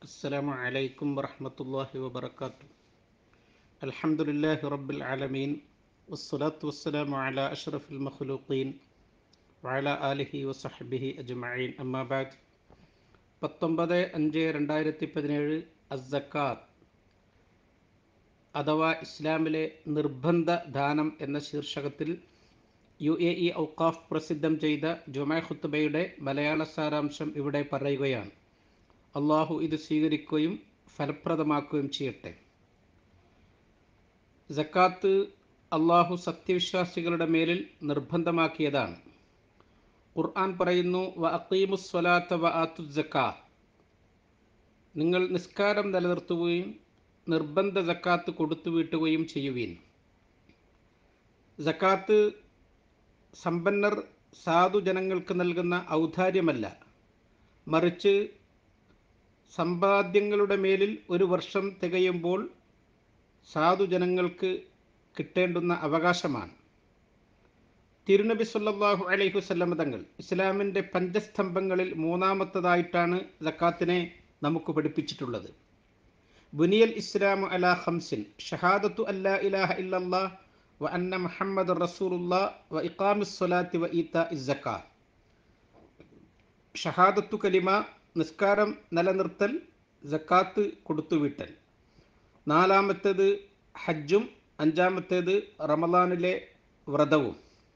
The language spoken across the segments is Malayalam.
السلام عليكم ورحمة الله وبركاته. الحمد لله رب العالمين والصلاة والسلام على أشرف المخلوقين وعلى آله وصحبه أجمعين. أما بعد. 19/5/2017 അസ്സക്കാത്ത് അഥവാ ഇസ്ലാമിലെ നിർബന്ധ ദാനം എന്ന ശീർഷകത്തിൽ UAE ഔഖാഫ് പ്രസിദ്ധം ചെയ്ത ജുമാ ഖുത്ബയുടെ മലയാള സാരാംശം ഇവിടെ പറയുകയാണ്. അള്ളാഹു ഇത് സ്വീകരിക്കുകയും ഫലപ്രദമാക്കുകയും ചെയ്യട്ടെ. സക്കാത്ത് അള്ളാഹു സത്യവിശ്വാസികളുടെ മേലിൽ നിർബന്ധമാക്കിയതാണ്. ഖുർആൻ പറയുന്നു, വ അഖീമുസ് സ്വലാത്ത വ ആത്തുസ് സക്കാത്ത്, നിങ്ങൾ നിസ്കാരം നിലനിർത്തുകയും നിർബന്ധ സക്കാത്ത് കൊടുത്തു വീട്ടുകയും ചെയ്യുവീൻ. സക്കാത്ത് സമ്പന്നർ സാധുജനങ്ങൾക്ക് നൽകുന്ന ഔദാര്യമല്ല, മറിച്ച് സമ്പാദ്യങ്ങളുടെ മേലിൽ ഒരു വർഷം തികയുമ്പോൾ സാധുജനങ്ങൾക്ക് കിട്ടേണ്ടുന്ന അവകാശമാണ്. തിരുനബി സല്ലല്ലാഹു അലൈഹി വസല്ലം തങ്ങൾ ഇസ്ലാമിൻ്റെ പഞ്ചസ്തംഭങ്ങളിൽ മൂന്നാമത്തതായിട്ടാണ് സക്കാത്തിനെ നമുക്ക് പഠിപ്പിച്ചിട്ടുള്ളത്. ബുനിയൽ ഇസ്ലാമു അലാ ഖംസിൻ ഷഹാദത്തു അല്ലാ ഇലാഹ ഇല്ലല്ലാഹ് വ അന്ന മുഹമ്മദുർ റസൂലുള്ളാഹ് വ ഇഖാമിസ് സ്വലാത്തി വ ഈതാഇസ് സക്കാത്ത്. ഷഹാദത്തു കലിമ, നിസ്കാരം നിലനിർത്തൽ, സക്കാത്ത് കൊടുത്തുവിട്ടൽ. നാലാമത്തേത് ഹജ്ജും, അഞ്ചാമത്തേത് റമദാനിലെ വ്രതവും.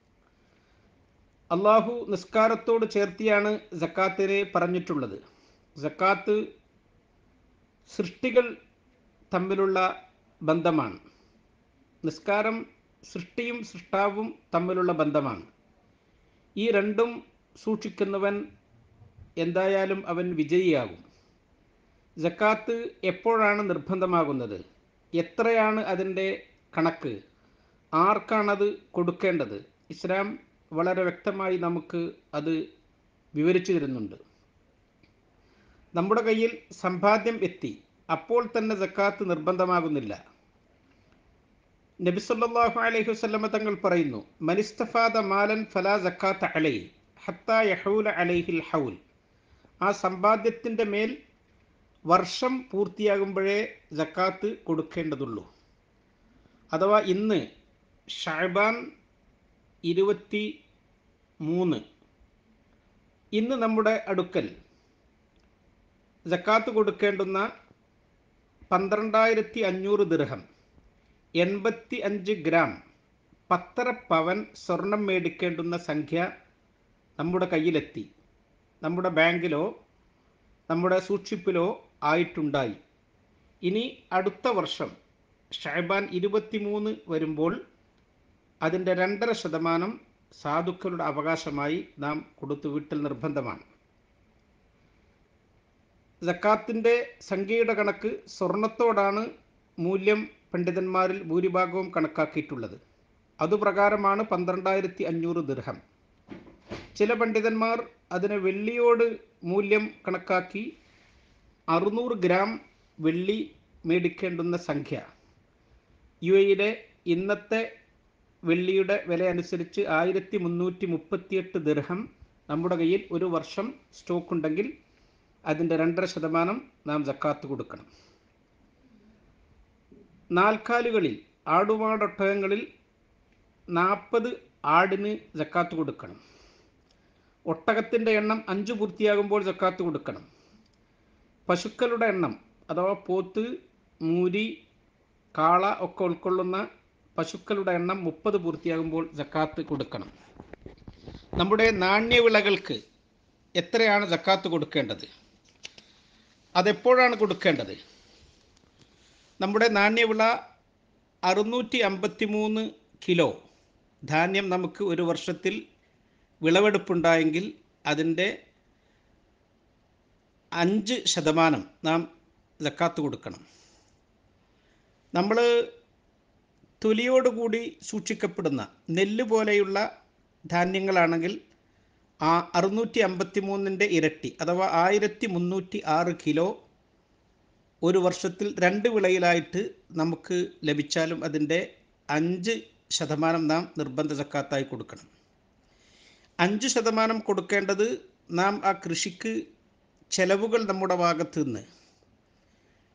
അള്ളാഹു നിസ്കാരത്തോട് ചേർത്തിയാണ് സക്കാത്തിനെ പറഞ്ഞിട്ടുള്ളത്. സക്കാത്ത് സൃഷ്ടികൾ തമ്മിലുള്ള ബന്ധമാണ്. നിസ്കാരം സൃഷ്ടിയും സൃഷ്ടാവും തമ്മിലുള്ള ബന്ധമാണ്. ഈ രണ്ടും സൂക്ഷിക്കുന്നവൻ എന്തായാലും അവൻ വിജയിയാകും. സക്കാത്ത് എപ്പോഴാണ് നിർബന്ധമാകുന്നത്? എത്രയാണ് അതിൻ്റെ കണക്ക്? ആർക്കാണത് കൊടുക്കേണ്ടത്? ഇസ്ലാം വളരെ വ്യക്തമായി നമുക്ക് അത് വിവരിച്ചു തരുന്നുണ്ട്. നമ്മുടെ കയ്യിൽ സമ്പാദ്യം എത്തി, അപ്പോൾ തന്നെ സക്കാത്ത് നിർബന്ധമാകുന്നില്ല. നബി സല്ലല്ലാഹു അലൈഹി വസല്ലം തങ്ങൾ പറയുന്നു, മനിസ്തഫാദ മാലൻ ഫലാ സക്കാത്ത അലൈഹി ഹത്താ യഹൂല അലൈഹിൽ ഹൗൽ. ആ സമ്പാദ്യത്തിൻ്റെ മേൽ വർഷം പൂർത്തിയാകുമ്പോഴേ സക്കാത്ത് കൊടുക്കേണ്ടതുള്ളൂ. അഥവാ ഇന്ന് ഷഅബാൻ 23, ഇന്ന് നമ്മുടെ അടുക്കൽ സക്കാത്ത് കൊടുക്കേണ്ടുന്ന 12,500 ദിർഹം, 85 ഗ്രാം, 10 പവൻ സ്വർണം മേടിക്കേണ്ടുന്ന സംഖ്യ നമ്മുടെ കയ്യിലെത്തി. നമ്മുടെ ബാങ്കിലോ നമ്മുടെ സൂക്ഷിപ്പിലോ ആയിട്ടുണ്ടായി. ഇനി അടുത്ത വർഷം ഷഅബാൻ 23 വരുമ്പോൾ അതിൻ്റെ 2.5% സാധുക്കളുടെ അവകാശമായി നാം കൊടുത്തുവിട്ടൽ നിർബന്ധമാണ്. സക്കാത്തിൻ്റെ സംഖ്യയുടെ കണക്ക് സ്വർണത്തോടാണ് മൂല്യം പണ്ഡിതന്മാരിൽ ഭൂരിഭാഗവും കണക്കാക്കിയിട്ടുള്ളത്. അതുപ്രകാരമാണ് 12,500 ദിർഹം. ചില പണ്ഡിതന്മാർ അതിനെ വെള്ളിയോട് മൂല്യം കണക്കാക്കി 600 ഗ്രാം വെള്ളി മേടിക്കേണ്ടുന്ന സംഖ്യ. UAE ഇന്നത്തെ വെള്ളിയുടെ വില അനുസരിച്ച് 1338 ദിർഹം നമ്മുടെ കയ്യിൽ ഒരു വർഷം സ്റ്റോക്ക് ഉണ്ടെങ്കിൽ അതിൻ്റെ 2.5% നാം സക്കാത്ത് കൊടുക്കണം. നാൽക്കാലുകളിൽ ആടുമാടൊട്ടകങ്ങളിൽ 40 ആടിന് സക്കാത്ത് കൊടുക്കണം. ഒട്ടകത്തിൻ്റെ എണ്ണം 5 പൂർത്തിയാകുമ്പോൾ സക്കാത്ത് കൊടുക്കണം. പശുക്കളുടെ എണ്ണം അഥവാ പോത്ത്, മൂരി, കാള ഒക്കെ ഉൾക്കൊള്ളുന്ന പശുക്കളുടെ എണ്ണം 30 പൂർത്തിയാകുമ്പോൾ സക്കാത്ത് കൊടുക്കണം. നമ്മുടെ നാണ്യവിളകൾക്ക് എത്രയാണ് സക്കാത്ത് കൊടുക്കേണ്ടത്? അതെപ്പോഴാണ് കൊടുക്കേണ്ടത്? നമ്മുടെ നാണ്യവിള 653 കിലോ ധാന്യം നമുക്ക് ഒരു വർഷത്തിൽ വിളവെടുപ്പുണ്ടായെങ്കിൽ അതിൻ്റെ 5% നാം സക്കാത്ത് കൊടുക്കണം. നമ്മൾ തൊലിയോടുകൂടി സൂക്ഷിക്കപ്പെടുന്ന നെല്ല് പോലെയുള്ള ധാന്യങ്ങളാണെങ്കിൽ ആ 653ൻ്റെ ഇരട്ടി അഥവാ 1306 കിലോ ഒരു വർഷത്തിൽ 2 വിളയിലായിട്ട് നമുക്ക് ലഭിച്ചാലും അതിൻ്റെ 5% നാം നിർബന്ധ സക്കാത്തായി കൊടുക്കണം. 5% കൊടുക്കേണ്ടത് നാം ആ കൃഷിക്ക് ചെലവുകൾ നമ്മുടെ ഭാഗത്ത് നിന്ന്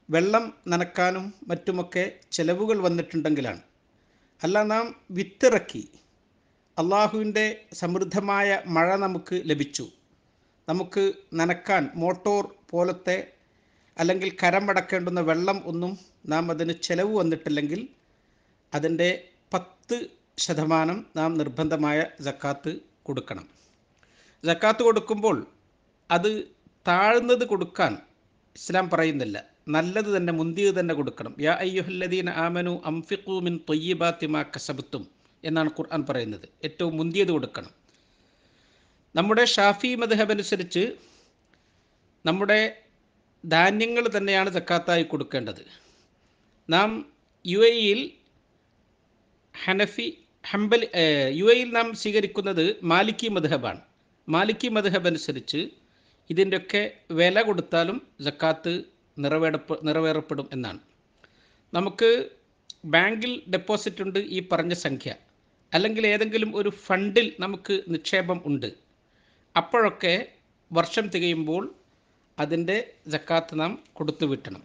വെള്ളം നനക്കാനും മറ്റുമൊക്കെ ചിലവുകൾ വന്നിട്ടുണ്ടെങ്കിലാണ്. അല്ല, നാം വിത്തിറക്കി അള്ളാഹുവിൻ്റെ സമൃദ്ധമായ മഴ നമുക്ക് ലഭിച്ചു, നമുക്ക് നനക്കാൻ മോട്ടോർ പോലത്തെ അല്ലെങ്കിൽ കരമടക്കേണ്ടുന്ന വെള്ളം ഒന്നും നാം അതിന് ചിലവ് വന്നിട്ടില്ലെങ്കിൽ അതിൻ്റെ 10% നാം നിർബന്ധമായ സക്കാത്ത് കൊടുക്കണം. സക്കാത്ത് കൊടുക്കുമ്പോൾ അത് താഴ്ന്നത് കൊടുക്കാൻ ഇസ്ലാം പറയുന്നില്ല, നല്ലത് തന്നെ, മുന്തിയത് തന്നെ കൊടുക്കണം. യാ അയ്യുഹല്ലദീന ആമനു അംഫിഖൂ മിൻ ത്വയ്യിബാത്തി മാ കസബ്തും എന്നാണ് ഖുർആൻ പറയുന്നത്. ഏറ്റവും മുന്തിയത് കൊടുക്കണം. നമ്മുടെ ഷാഫി മദ്ഹബ് അനുസരിച്ച് നമ്മുടെ ധാന്യങ്ങൾ തന്നെയാണ് സക്കാത്തായി കൊടുക്കേണ്ടത്. നാം യു എയിൽ നാം സ്വീകരിക്കുന്നത് മാലിക്കി മദ്ഹബാണ്. മാലിക്കി മദ്ഹബ് അനുസരിച്ച് ഇതിൻ്റെയൊക്കെ വില കൊടുത്താലും സക്കാത്ത് നിറവേറപ്പെടും എന്നാണ്. നമുക്ക് ബാങ്കിൽ ഡെപ്പോസിറ്റ് ഉണ്ട് ഈ പറഞ്ഞ സംഖ്യ, അല്ലെങ്കിൽ ഏതെങ്കിലും ഒരു ഫണ്ടിൽ നമുക്ക് നിക്ഷേപം ഉണ്ട്. അപ്പോഴൊക്കെ വർഷം തികയുമ്പോൾ അതിൻ്റെ സക്കാത്ത് നാം കൊടുത്തു വിട്ടണം.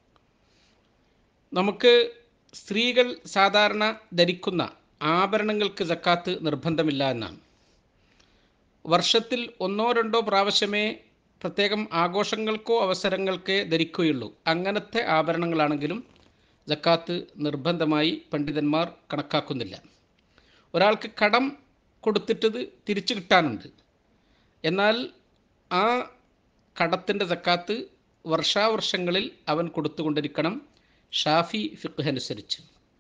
നമുക്ക് സ്ത്രീകൾ സാധാരണ ധരിക്കുന്ന ആഭരണങ്ങൾക്ക് സക്കാത്ത് നിർബന്ധമില്ല എന്നാണ്. വർഷത്തിൽ 1-2 പ്രാവശ്യമേ പ്രത്യേകം ആഘോഷങ്ങൾക്കോ അവസരങ്ങൾക്കേ ധരിക്കുകയുള്ളൂ. അങ്ങനത്തെ ആഭരണങ്ങളാണെങ്കിലും സക്കാത്ത് നിർബന്ധമായി പണ്ഡിതന്മാർ കണക്കാക്കുന്നില്ല. ഒരാൾക്ക് കടം കൊടുത്തിട്ടത് തിരിച്ചു കിട്ടാനുണ്ട്, എന്നാൽ ആ കടത്തിൻ്റെ സക്കാത്ത് വർഷാവർഷങ്ങളിൽ അവൻ കൊടുത്തുകൊണ്ടിരിക്കണം ഷാഫി ഫിഖ് അനുസരിച്ച്.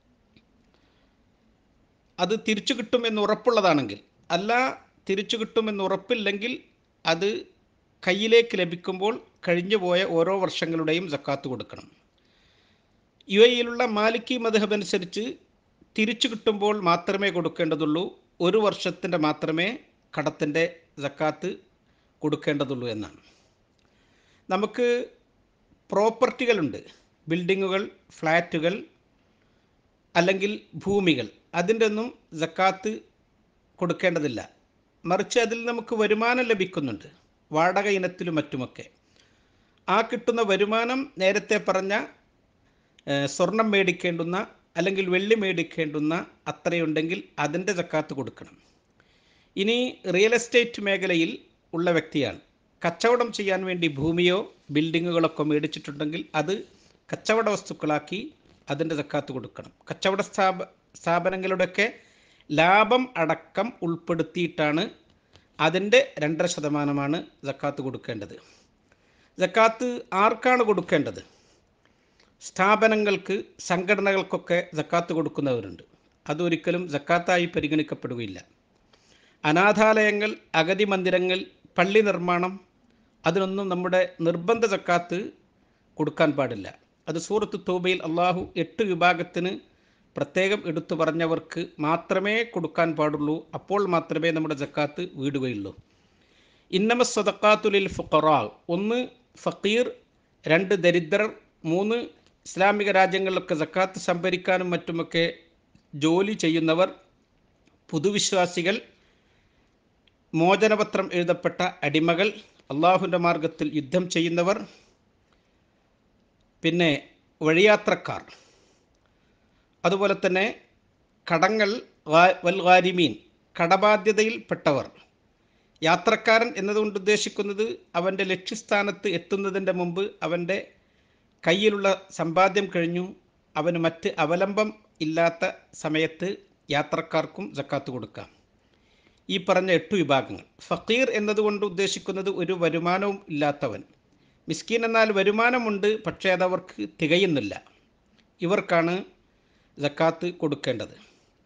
അത് തിരിച്ചു കിട്ടുമെന്ന് ഉറപ്പുള്ളതാണെങ്കിൽ. അല്ല, തിരിച്ചു കിട്ടുമെന്ന് ഉറപ്പില്ലെങ്കിൽ അത് കയ്യിലേക്ക് ലഭിക്കുമ്പോൾ കഴിഞ്ഞുപോയ ഓരോ വർഷങ്ങളുടെയും സക്കാത്ത് കൊടുക്കണം. യു എയിലുള്ള മാലിക്കി മദ്ഹബ് അനുസരിച്ച് തിരിച്ചു കിട്ടുമ്പോൾ മാത്രമേ കൊടുക്കേണ്ടതുള്ളൂ, ഒരു വർഷത്തിൻ്റെ മാത്രമേ കടത്തിൻ്റെ സക്കാത്ത് കൊടുക്കേണ്ടതുള്ളൂ എന്നാണ്. നമുക്ക് പ്രോപ്പർട്ടികളുണ്ട്, ബിൽഡിങ്ങുകൾ, ഫ്ലാറ്റുകൾ അല്ലെങ്കിൽ ഭൂമികൾ. അതിൻ്റെ ഒന്നും സക്കാത്ത് കൊടുക്കേണ്ടതില്ല. മറിച്ച് അതിൽ നമുക്ക് വരുമാനം ലഭിക്കുന്നുണ്ട്, വാടക ഇനത്തിലും മറ്റുമൊക്കെ. ആ കിട്ടുന്ന വരുമാനം നേരത്തെ പറഞ്ഞ സ്വർണം മേടിക്കേണ്ടുന്ന അല്ലെങ്കിൽ വെള്ളി മേടിക്കേണ്ടുന്ന അത്രയുണ്ടെങ്കിൽ അതിൻ്റെ സക്കാത്ത് കൊടുക്കണം. ഇനി റിയൽ എസ്റ്റേറ്റ് മേഖലയിൽ ഉള്ള വ്യക്തിയാണ്, കച്ചവടം ചെയ്യാൻ വേണ്ടി ഭൂമിയോ ബിൽഡിങ്ങുകളൊക്കെ മേടിച്ചിട്ടുണ്ടെങ്കിൽ അത് കച്ചവട വസ്തുക്കളാക്കി അതിൻ്റെ സക്കാത്ത് കൊടുക്കണം. കച്ചവട സ്ഥാപനങ്ങളുടെയൊക്കെ ലാഭം അടക്കം ഉൾപ്പെടുത്തിയിട്ടാണ് അതിൻ്റെ 2.5% സക്കാത്ത് കൊടുക്കേണ്ടത്. സക്കാത്ത് ആർക്കാണ് കൊടുക്കേണ്ടത്? സ്ഥാപനങ്ങൾക്ക്, സംഘടനകൾക്കൊക്കെ സക്കാത്ത് കൊടുക്കുന്നവരുണ്ട്. അതൊരിക്കലും സക്കാത്തായി പരിഗണിക്കപ്പെടുകയില്ല. അനാഥാലയങ്ങൾ, അഗതി മന്ദിരങ്ങൾ, പള്ളി നിർമ്മാണം, അതിനൊന്നും നമ്മുടെ നിർബന്ധ സക്കാത്ത് കൊടുക്കാൻ പാടില്ല. അത് സൂറത്ത് തൗബയിൽ അള്ളാഹു 8 വിഭാഗത്തിന് പ്രത്യേകം എടുത്തു പറഞ്ഞവർക്ക് മാത്രമേ കൊടുക്കാൻ പാടുള്ളൂ. അപ്പോൾ മാത്രമേ നമ്മുടെ സക്കാത്ത് വീടുകയുള്ളൂ. ഇന്നമ സ്വദഖാത്തു ലിൽ ഫുഖറാ, 1 ഫക്കീർ, 2 ദരിദ്രർ, 3 ഇസ്ലാമിക രാജ്യങ്ങളിലൊക്കെ സക്കാത്ത് സംഭരിക്കാനും മറ്റുമൊക്കെ ജോലി ചെയ്യുന്നവർ, പുതുവിശ്വാസികൾ, മോചനപത്രം എഴുതപ്പെട്ട അടിമകൾ, അള്ളാഹുവിൻ്റെ മാർഗത്തിൽ യുദ്ധം ചെയ്യുന്നവർ, പിന്നെ വഴിയാത്രക്കാർ, അതുപോലെ തന്നെ കടങ്ങൾ, വൽ ഗാരിമീൻ, കടബാധ്യതയിൽപ്പെട്ടവർ. യാത്രക്കാരൻ എന്നതുകൊണ്ട് ഉദ്ദേശിക്കുന്നത് അവൻ്റെ ലക്ഷ്യസ്ഥാനത്ത് എത്തുന്നതിൻ്റെ മുമ്പ് അവൻ്റെ കയ്യിലുള്ള സമ്പാദ്യം കഴിഞ്ഞു, അവന് മറ്റ് അവലംബം ഇല്ലാത്ത സമയത്ത് യാത്രക്കാർക്കും സക്കാത്ത് കൊടുക്കാം. ഈ പറഞ്ഞ 8 വിഭാഗങ്ങൾ. ഫക്കീർ എന്നതുകൊണ്ട് ഉദ്ദേശിക്കുന്നത് ഒരു വരുമാനവും ഇല്ലാത്തവൻ. മിസ്കീൻ എന്നാൽ വരുമാനമുണ്ട്, പക്ഷേ അതവർക്ക് തികയുന്നില്ല. ഇവർക്കാണ് സക്കാത്ത് കൊടുക്കേണ്ടത്.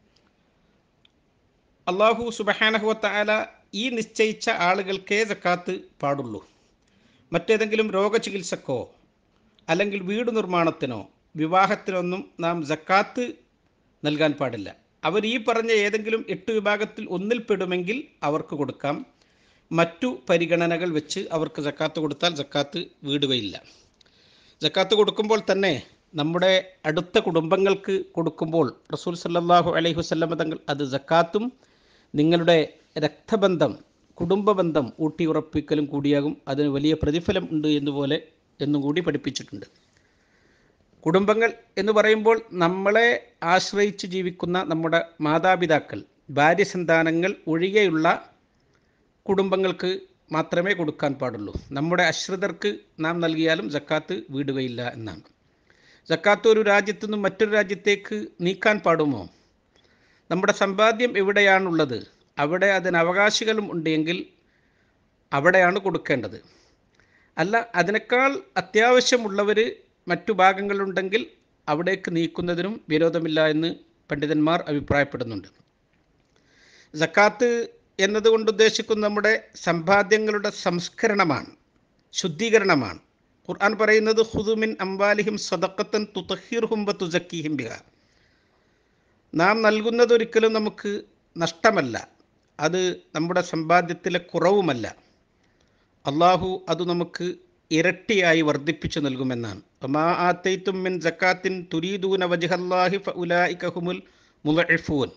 അള്ളാഹു സുബ്ഹാനഹു വ തആല ഈ നിശ്ചയിച്ച ആളുകൾക്കേ സക്കാത്ത് പാടുള്ളൂ. മറ്റേതെങ്കിലും രോഗചികിത്സക്കോ അല്ലെങ്കിൽ വീട് നിർമ്മാണത്തിനോ വിവാഹത്തിനൊന്നും നാം സക്കാത്ത് നൽകാൻ പാടില്ല. അവർ ഈ പറഞ്ഞ ഏതെങ്കിലും 8 വിഭാഗത്തിൽ ഒന്നിൽ പെടുമെങ്കിൽ അവർക്ക് കൊടുക്കാം. മറ്റു പരിഗണനകൾ വെച്ച് അവർക്ക് സക്കാത്ത് കൊടുത്താൽ സക്കാത്ത് വീടുകയില്ല. സക്കാത്ത് കൊടുക്കുമ്പോൾ തന്നെ നമ്മുടെ അടുത്ത കുടുംബങ്ങൾക്ക് കൊടുക്കുമ്പോൾ റസൂൽ സല്ലല്ലാഹു അലൈഹി വസല്ലം തങ്ങൾ അത് സക്കാത്തും നിങ്ങളുടെ രക്തബന്ധം, കുടുംബബന്ധം ഊട്ടിയുറപ്പിക്കലും കൂടിയാകും, അതിന് വലിയ പ്രതിഫലം ഉണ്ട് എന്നും കൂടി പഠിപ്പിച്ചിട്ടുണ്ട്. കുടുംബങ്ങൾ എന്ന് പറയുമ്പോൾ നമ്മളെ ആശ്രയിച്ച് ജീവിക്കുന്ന നമ്മുടെ മാതാപിതാക്കൾ, ഭാര്യസന്താനങ്ങൾ ഒഴികെയുള്ള കുടുംബങ്ങൾക്ക് മാത്രമേ കൊടുക്കാൻ പാടുള്ളൂ. നമ്മുടെ അശ്രിതർക്ക് നാം നൽകിയാലും സക്കാത്ത് വീടുകയില്ല എന്നാണ്. സക്കാത്ത് ഒരു രാജ്യത്തു നിന്നും മറ്റൊരു രാജ്യത്തേക്ക് നീക്കാൻ പാടുമോ? നമ്മുടെ സമ്പാദ്യം എവിടെയാണുള്ളത് അവിടെ അതിന് അവകാശികളും ഉണ്ടെങ്കിൽ അവിടെയാണ് കൊടുക്കേണ്ടത്. അല്ല, അതിനേക്കാൾ അത്യാവശ്യമുള്ളവർ മറ്റു ഭാഗങ്ങളുണ്ടെങ്കിൽ അവിടേക്ക് നീക്കുന്നതിനും വിരോധമില്ല എന്ന് പണ്ഡിതന്മാർ അഭിപ്രായപ്പെടുന്നുണ്ട്. സക്കാത്ത് എന്നതുകൊണ്ട് ഉദ്ദേശിക്കുന്ന നമ്മുടെ സമ്പാദ്യങ്ങളുടെ സംസ്കരണമാണ്, ശുദ്ധീകരണമാണ്. ഖുർആൻ പറയുന്നത് ഖുദു മിൻ അംവാലിഹിം സദഖത്തൻ തുതഹിറുഹും വതുസക്കിഹിം ബിഹാ. നാം നൽകുന്നത് ഒരിക്കലും നമുക്ക് നഷ്ടമല്ല, അത് നമ്മുടെ സമ്പാദ്യത്തിലെ കുറവുമല്ല. അള്ളാഹു അത് നമുക്ക് ഇരട്ടിയായി വർദ്ധിപ്പിച്ചു നൽകുമെന്നാണ്. വമാ ആതൈതും മിൻ സക്കാത്തിൻ തുരീദൂന വജ്ഹല്ലാഹി ഫഉലൈക ഹുമുൽ മുളഇഫൂൻ.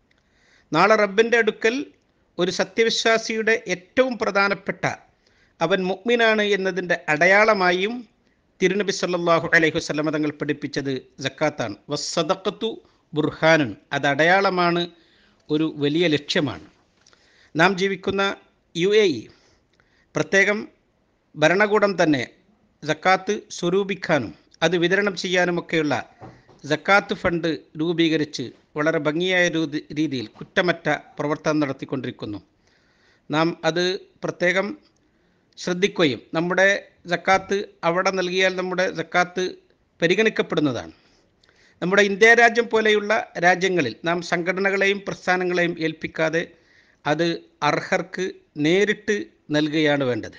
നാളെ റബ്ബിൻ്റെ അടുക്കൽ ഒരു സത്യവിശ്വാസിയുടെ ഏറ്റവും പ്രധാനപ്പെട്ട അവൻ മുഅ്മിനാണ് എന്നതിൻ്റെ അടയാളമായും തിരുനബി സല്ലല്ലാഹു അലൈഹി വസല്ലം തങ്ങൾ പഠിപ്പിച്ചത് സക്കാത്താണ്. വസ്സദഖത്തു ബുർഹാനുൻ, അത് അടയാളമാണ്, ഒരു വലിയ ലക്ഷ്യമാണ്. നാം ജീവിക്കുന്ന UAE പ്രത്യേകം ഭരണകൂടം തന്നെ സക്കാത്ത് സ്വരൂപിക്കാനും അത് വിതരണം ചെയ്യാനുമൊക്കെയുള്ള സക്കാത്ത് ഫണ്ട് രൂപീകരിച്ച് വളരെ ഭംഗിയായ രീതിയിൽ കുറ്റമറ്റ പ്രവർത്തനം നടത്തിക്കൊണ്ടിരിക്കുന്നു. നാം അത് പ്രത്യേകം ശ്രദ്ധിക്കുകയും നമ്മുടെ സക്കാത്ത് അവിടെ നൽകിയാൽ നമ്മുടെ സക്കാത്ത് പരിഗണിക്കപ്പെടുന്നതാണ്. നമ്മുടെ ഇന്ത്യ രാജ്യം പോലെയുള്ള രാജ്യങ്ങളിൽ നാം സംഘടനകളെയും പ്രസ്ഥാനങ്ങളെയും ഏൽപ്പിക്കാതെ അത് അർഹർക്ക് നേരിട്ട് നൽകുകയാണ് വേണ്ടത്.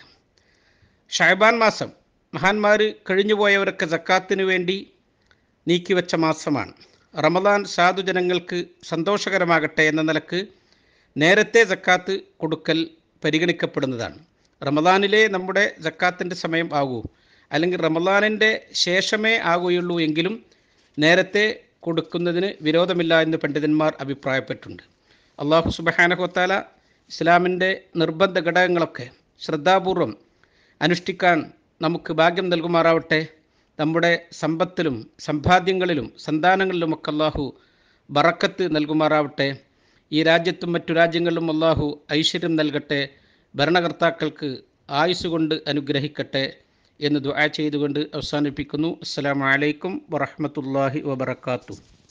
ഷഅബാൻ മാസം മഹാന്മാർ കഴിഞ്ഞുപോയവരൊക്കെ സക്കാത്തിന് വേണ്ടി നീക്കിവെച്ച മാസമാണ്. റമദാൻ സാധുജനങ്ങൾക്ക് സന്തോഷകരമാകട്ടെ എന്ന നിലക്ക് നേരത്തെ സക്കാത്ത് കൊടുക്കൽ പരിഗണിക്കപ്പെടുന്നതാണ്. റമദാനിലെ നമ്മുടെ സക്കാത്തിൻ്റെ സമയം ആകൂ, അല്ലെങ്കിൽ റമദാനിൻ്റെ ശേഷമേ ആകുകയുള്ളൂ എങ്കിലും നേരത്തെ കൊടുക്കുന്നതിന് വിരോധമില്ല എന്ന് പണ്ഡിതന്മാർ അഭിപ്രായപ്പെട്ടിട്ടുണ്ട്. അല്ലാഹു സുബ്ഹാനഹു വ തആല ഇസ്ലാമിൻ്റെ നിർബന്ധ ഘടകങ്ങളൊക്കെ ശ്രദ്ധാപൂർവം അനുഷ്ഠിക്കാൻ നമുക്ക് ഭാഗ്യം നൽകുമാറാവട്ടെ. നമ്മുടെ സമ്പത്തിലും സമ്പാദ്യങ്ങളിലും സന്താനങ്ങളിലുമൊക്കെ അല്ലാഹു ബറക്കത്ത് നൽകുമാറാവട്ടെ. ഈ രാജ്യത്തും മറ്റു രാജ്യങ്ങളിലും അല്ലാഹു ഐശ്വര്യം നൽകട്ടെ. ഭരണകർത്താക്കൾക്ക് ആയുസ് കൊണ്ട് അനുഗ്രഹിക്കട്ടെ എന്ന് ദുആ ചെയ്തുകൊണ്ട് അവസാനിപ്പിക്കുന്നു. അസ്സലാമു അലൈക്കും വറഹ്മത്തുള്ളാഹി വബറകാതുഹു.